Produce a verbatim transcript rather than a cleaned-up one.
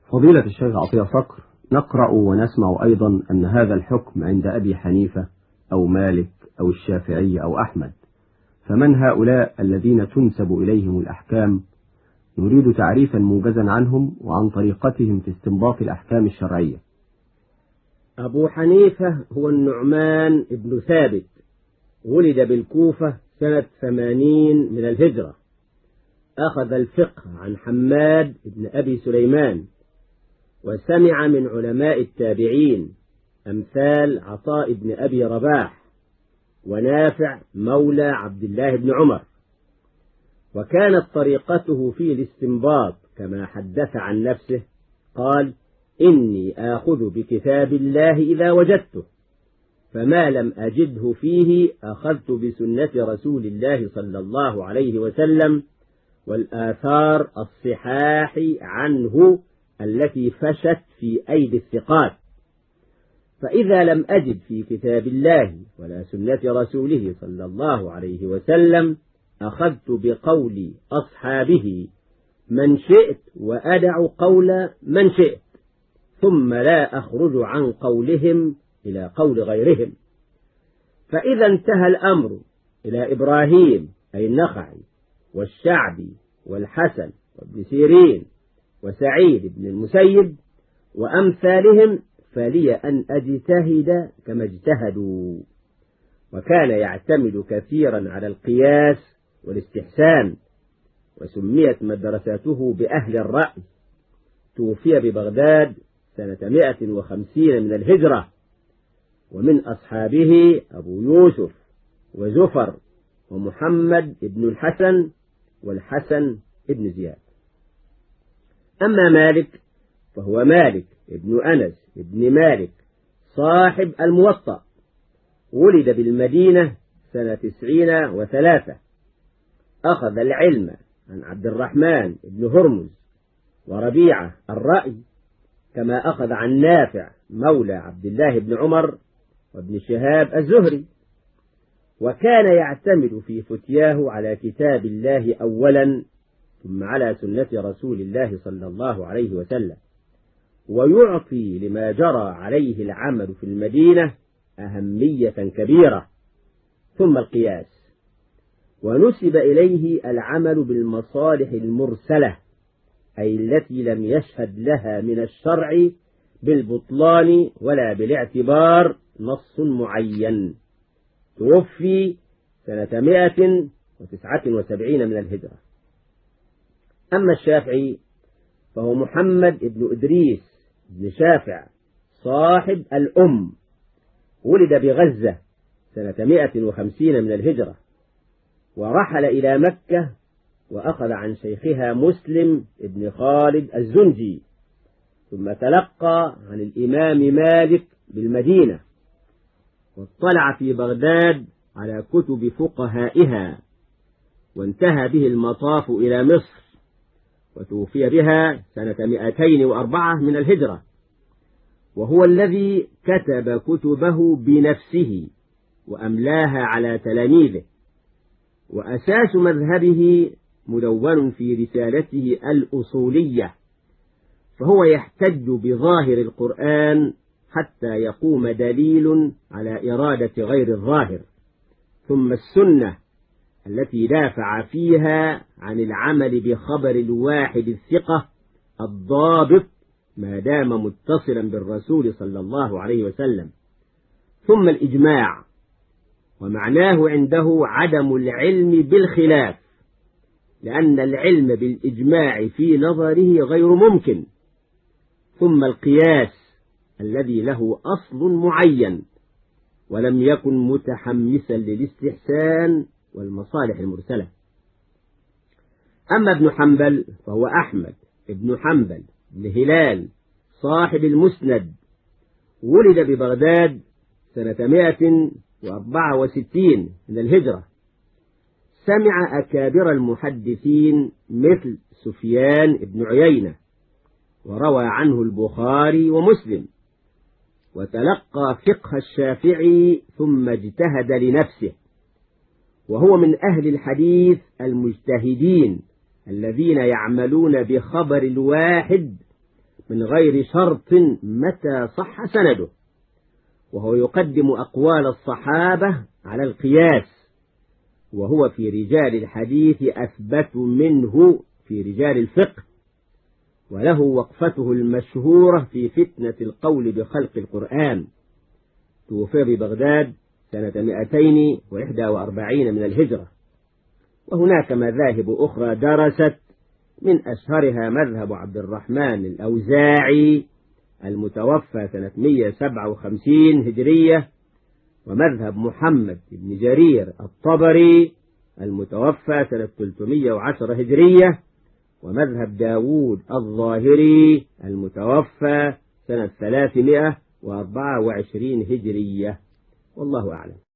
فضيلة الشيخ عطية صقر، نقرأ ونسمع أيضا أن هذا الحكم عند أبي حنيفة أو مالك أو الشافعي أو أحمد، فمن هؤلاء الذين تنسب إليهم الأحكام؟ نريد تعريفا موجزا عنهم وعن طريقتهم في استنباط الأحكام الشرعية. أبو حنيفة هو النعمان ابن ثابت، ولد بالكوفة سنة ثمانين من الهجرة. أخذ الفقه عن حماد بن أبي سليمان، وسمع من علماء التابعين أمثال عطاء بن أبي رباح ونافع مولى عبد الله بن عمر. وكانت طريقته في الاستنباط كما حدث عن نفسه، قال: إني آخذ بكتاب الله إذا وجدته، فما لم أجده فيه أخذت بسنة رسول الله صلى الله عليه وسلم والآثار الصحاح عنه التي فشت في أيدي الثقات. فإذا لم أجد في كتاب الله ولا سنة رسوله صلى الله عليه وسلم أخذت بقول أصحابه من شئت وأدع قول من شئت، ثم لا أخرج عن قولهم إلى قول غيرهم. فإذا انتهى الأمر إلى إبراهيم أي النخعي والشعبي والحسن وابن سيرين وسعيد بن المسيب وأمثالهم، فلي أن أجتهد كما اجتهدوا. وكان يعتمد كثيرا على القياس والاستحسان، وسميت مدرسته بأهل الرأي. توفي ببغداد سنة مئة وخمسين من الهجرة، ومن أصحابه أبو يوسف وزفر ومحمد بن الحسن والحسن بن زياد. أما مالك فهو مالك ابن أنس ابن مالك صاحب الموطأ، ولد بالمدينة سنة تسعين وثلاثة. أخذ العلم عن عبد الرحمن بن هرمز وربيعة الرأي، كما أخذ عن نافع مولى عبد الله بن عمر وابن شهاب الزهري. وكان يعتمد في فتياه على كتاب الله أولا، ثم على سنة رسول الله صلى الله عليه وسلم، ويعطي لما جرى عليه العمل في المدينة أهمية كبيرة. ثم القياس، ونسب إليه العمل بالمصالح المرسلة، أي التي لم يشهد لها من الشرع بالبطلان ولا بالاعتبار نص معين. توفي سنة مئة وتسعة وسبعين من الهجرة. أما الشافعي فهو محمد بن إدريس بن شافع صاحب الأم، ولد بغزة سنة مئة وخمسين من الهجرة، ورحل إلى مكة وأخذ عن شيخها مسلم بن خالد الزنجي، ثم تلقى عن الإمام مالك بالمدينة، واطلع في بغداد على كتب فقهائها، وانتهى به المطاف إلى مصر، وتوفي بها سنة مئتين وأربعة من الهجرة. وهو الذي كتب كتبه بنفسه وأملاها على تلاميذه، وأساس مذهبه مدون في رسالته الأصولية، فهو يحتج بظاهر القرآن حتى يقوم دليل على إرادة غير الظاهر، ثم السنة التي دافع فيها عن العمل بخبر الواحد الثقة الضابط ما دام متصلا بالرسول صلى الله عليه وسلم، ثم الإجماع، ومعناه عنده عدم العلم بالخلاف، لأن العلم بالإجماع في نظره غير ممكن، ثم القياس الذي له أصل معين ولم يكن متحمسا للاستحسان والمصالح المرسلة. أما ابن حنبل فهو أحمد ابن حنبل بن هلال صاحب المسند، ولد ببغداد سنة مئة وأربعة وستين من الهجرة. سمع أكابر المحدثين مثل سفيان بن عيينة، وروى عنه البخاري ومسلم، وتلقى فقه الشافعي ثم اجتهد لنفسه. وهو من أهل الحديث المجتهدين الذين يعملون بخبر الواحد من غير شرط متى صح سنده، وهو يقدم أقوال الصحابة على القياس، وهو في رجال الحديث أثبت منه في رجال الفقه، وله وقفته المشهورة في فتنة القول بخلق القرآن. توفي ببغداد سنة مئتين وإحدى وأربعين من الهجرة. وهناك مذاهب أخرى درست، من أشهرها مذهب عبد الرحمن الأوزاعي المتوفى سنة مئة وسبعة وخمسين هجرية، ومذهب محمد بن جرير الطبري المتوفى سنة ثلاثمئة وعشرة هجرية، ومذهب داود الظاهري المتوفى سنة ثلاثمئة وأربعة وعشرين هجرية. والله أعلم.